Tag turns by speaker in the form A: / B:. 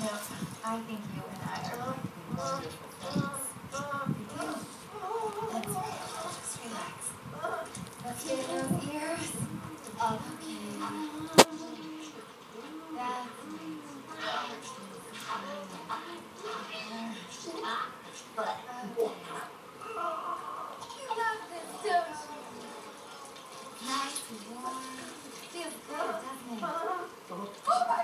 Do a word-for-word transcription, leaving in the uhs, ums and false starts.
A: I think you and I are going to be wonderful friends. You do? Let's just relax. Let's get those ears. Okay. That's but okay. You love this, don't you? Nice and warm. Feels good, doesn't it?